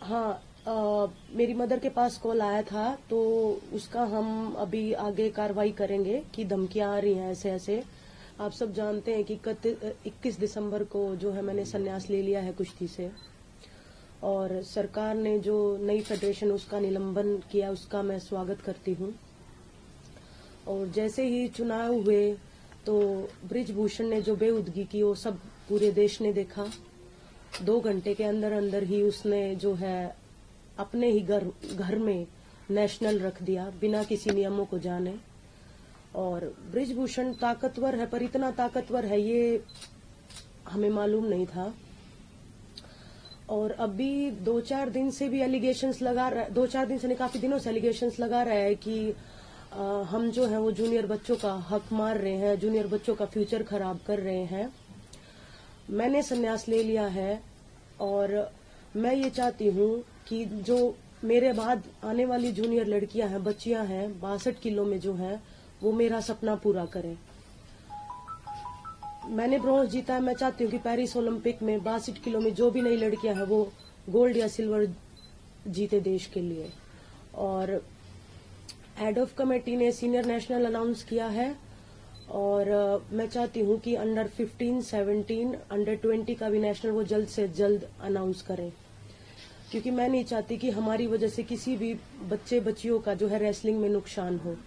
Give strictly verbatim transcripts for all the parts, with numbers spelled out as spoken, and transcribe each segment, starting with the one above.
हाँ, आ, मेरी मदर के पास कॉल आया था, तो उसका हम अभी आगे कार्रवाई करेंगे कि धमकियां आ रही हैं ऐसे ऐसे। आप सब जानते हैं कि इक्कीस दिसंबर को जो है मैंने संन्यास ले लिया है कुश्ती से, और सरकार ने जो नई फेडरेशन उसका निलंबन किया उसका मैं स्वागत करती हूँ। और जैसे ही चुनाव हुए तो बृजभूषण ने जो बेउदगी की वो सब पूरे देश ने देखा। दो घंटे के अंदर अंदर ही उसने जो है अपने ही घर घर में नेशनल रख दिया बिना किसी नियमों को जाने। और बृजभूषण ताकतवर है, पर इतना ताकतवर है ये हमें मालूम नहीं था। और अभी दो चार दिन से भी एलिगेशंस लगा रहा है, दो चार दिन से नहीं काफी दिनों से एलिगेशंस लगा रहा है कि आ, हम जो है वो जूनियर बच्चों का हक मार रहे हैं, जूनियर बच्चों का फ्यूचर खराब कर रहे हैं। मैंने संन्यास ले लिया है और मैं ये चाहती हूँ कि जो मेरे बाद आने वाली जूनियर लड़कियां हैं, बच्चियां हैं, बासठ किलो में जो हैं, वो मेरा सपना पूरा करें। मैंने ब्रॉन्ज जीता है, मैं चाहती हूँ कि पेरिस ओलंपिक में बासठ किलो में जो भी नई लड़कियां हैं वो गोल्ड या सिल्वर जीते देश के लिए। और हेड ऑफ कमेटी ने सीनियर नेशनल अनाउंस किया है, और uh, मैं चाहती हूँ कि under fifteen, seventeen, under twenty का भी नेशनल वो जल्द से जल्द अनाउंस करें, क्योंकि मैं नहीं चाहती कि हमारी वजह से किसी भी बच्चे बच्चियों का जो है रेसलिंग में नुकसान हो।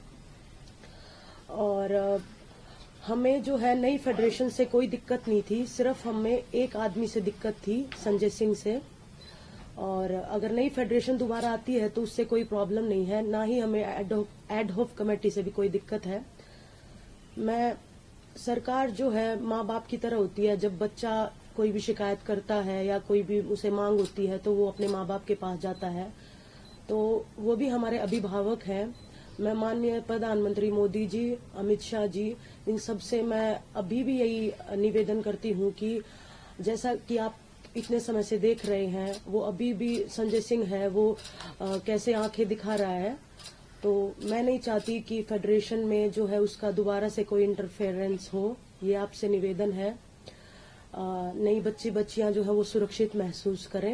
और uh, हमें जो है नई फेडरेशन से कोई दिक्कत नहीं थी, सिर्फ हमें एक आदमी से दिक्कत थी, संजय सिंह से। और अगर नई फेडरेशन दोबारा आती है तो उससे कोई प्रॉब्लम नहीं है, ना ही हमें एड हॉक कमेटी से भी कोई दिक्कत है। मैं सरकार जो है माँ बाप की तरह होती है, जब बच्चा कोई भी शिकायत करता है या कोई भी उसे मांग होती है तो वो अपने माँ बाप के पास जाता है, तो वो भी हमारे अभिभावक हैं। मैं माननीय प्रधानमंत्री मोदी जी, अमित शाह जी, इन सब से मैं अभी भी यही निवेदन करती हूँ कि जैसा कि आप इतने समय से देख रहे हैं, वो अभी भी संजय सिंह है, वो आ, कैसे आंखें दिखा रहा है। तो मैं नहीं चाहती कि फेडरेशन में जो है उसका दोबारा से कोई इंटरफेरेंस हो, ये आपसे निवेदन है। नई बच्ची बच्चियां जो है वो सुरक्षित महसूस करें।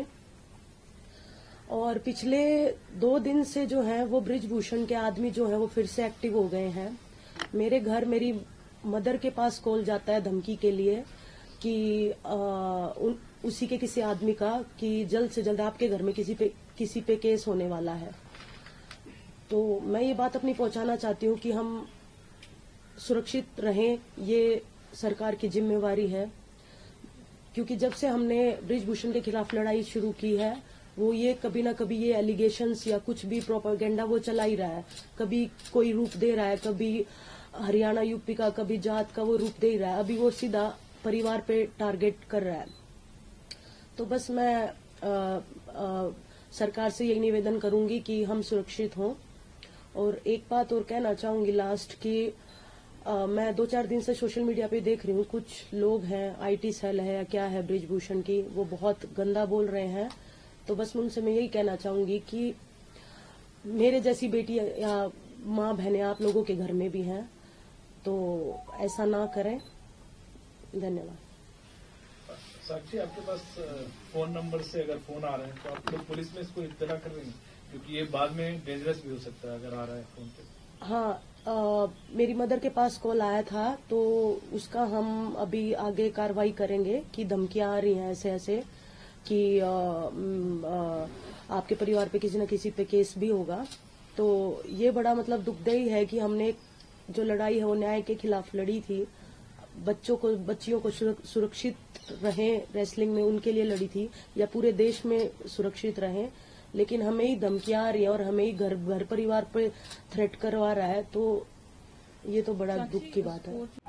और पिछले दो दिन से जो है वो बृजभूषण के आदमी जो है वो फिर से एक्टिव हो गए हैं। मेरे घर मेरी मदर के पास कॉल जाता है धमकी के लिए कि आ, उन, उसी के किसी आदमी का कि जल्द से जल्द आपके घर में किसी पे किसी पे केस होने वाला है। तो मैं ये बात अपनी पहुंचाना चाहती हूँ कि हम सुरक्षित रहें, ये सरकार की जिम्मेवारी है। क्योंकि जब से हमने बृजभूषण के खिलाफ लड़ाई शुरू की है, वो ये कभी ना कभी ये एलिगेशंस या कुछ भी प्रोपेगेंडा वो चला ही रहा है। कभी कोई रूप दे रहा है, कभी हरियाणा यूपी का, कभी जात का वो रूप दे ही रहा है। अभी वो सीधा परिवार पे टारगेट कर रहा है। तो बस मैं आ, आ, सरकार से यही निवेदन करूंगी कि हम सुरक्षित हों। और एक बात और कहना चाहूंगी लास्ट की, आ, मैं दो चार दिन से सोशल मीडिया पे देख रही हूँ, कुछ लोग हैं, आईटी सेल है या क्या है बृजभूषण की, वो बहुत गंदा बोल रहे हैं। तो बस उनसे मैं यही कहना चाहूंगी कि मेरे जैसी बेटी या माँ बहनें आप लोगों के घर में भी हैं, तो ऐसा ना करें। धन्यवाद। साक्षी, आपके पास फोन नंबर से अगर फोन आ रहे हैं तो आप लोग पुलिस में इसको इत्तला कर रही हैं, क्योंकि ये बाद में डेंजरस भी हो सकता है अगर आ रहा है फोन पे। हाँ, आ, मेरी मदर के पास कॉल आया था, तो उसका हम अभी आगे कार्रवाई करेंगे कि धमकियां आ रही हैं ऐसे ऐसे कि आ, आ, आपके परिवार पे किसी न किसी पे केस भी होगा। तो ये बड़ा मतलब दुखदायी है कि हमने जो लड़ाई है वो न्याय के खिलाफ लड़ी थी, बच्चों को बच्चियों को सुरक्षित रहें रेसलिंग में उनके लिए लड़ी थी, या पूरे देश में सुरक्षित रहें। लेकिन हमें ही धमकियां आ रही है और हमें ही घर घर परिवार पे थ्रेट करवा रहा है, तो ये तो बड़ा दुख की बात है।